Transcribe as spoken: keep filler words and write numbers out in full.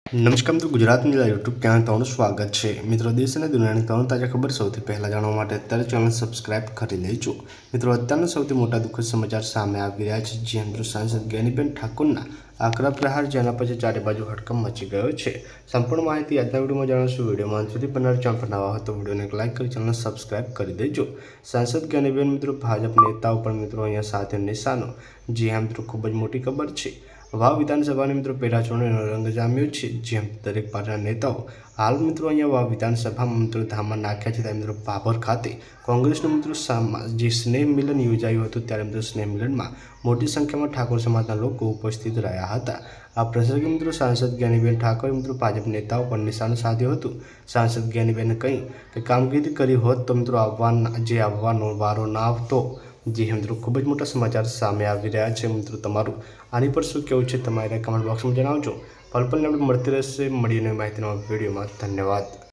નમસ્કાર મિત્રો, Gujarat media YouTube channel તમારું સ્વાગત છે। મિત્રો, દેશ અને દુનિયાની તમામ તાજા ખબર સૌથી પહેલાં જાણવા માટે અત્યારે ચેનલ સબસ્ક્રાઇબ કરી લેજો। મિત્રો, અત્યારના સૌથી મોટા દુઃખદ સમાચાર સામે આવી રહ્યા છે। જે મિત્રો સાંસદ જ્ઞાનીબેન ઠાકોરના આકરા પ્રહાર, જેના પછી ચારે બાજુ હડકંપ મચી ગયો છે। સંપૂર્ણ માહિતી આજના વિડીયોમાં જાણીશું। વિડીયોમાં અંત સુધી બન્યા ચેનલ પર નવા હોય તો વિડીયોને લાઇક કરી ચેનલ સબસ્ક્રાઇબ કરી દેજો। સાંસદ જ્ઞાનીબેન મિત્રો ભાજપ નેતાઓ પણ મિત્રો અહીંયા સાથે નિશાનો। જે આ મિત્રો ખૂબ જ મોટી ખબર છે। વાવ વિધાનસભાની મિત્રો પેટા ચૂંટણીનો રંગ જામ્યો છે। જેમ દરેક પાર્ટીના નેતાઓ હાલ મિત્રો અહીંયા વાવ વિધાનસભામાં મિત્રો ધામમાં નાખ્યા છે। ત્યારે મિત્રો ભાભર ખાતે કોંગ્રેસનું મિત્રો જે સ્નેહ મિલન યોજાયું હતું, ત્યારે મિત્રો સ્નેહ મિલનમાં મોટી સંખ્યામાં ઠાકોર સમાજના લોકો ઉપસ્થિત રહ્યા હતા। આ પ્રસંગે મિત્રો સાંસદ જ્ઞાનીબેન ઠાકોરે મિત્રો ભાજપ નેતાઓ પર નિશાન સાધ્યું હતું। સાંસદ જ્ઞાનીબેને કહી કે કામગીરી કરી હોત તો મિત્રો આવવાના જે આવવાનો વારો ના આવતો। जी મિત્રો ખૂબ જ મોટા સમાચાર સામે આવી રહ્યા છે। મિત્રો તમારું આની પર શું કહેવું છે તમારે કમેન્ટ બોક્સમાં જણાવજો। પલ પલને આપણે મળતી રહેશે મળીને માહિતીના વિડીયોમાં। ધન્યવાદ।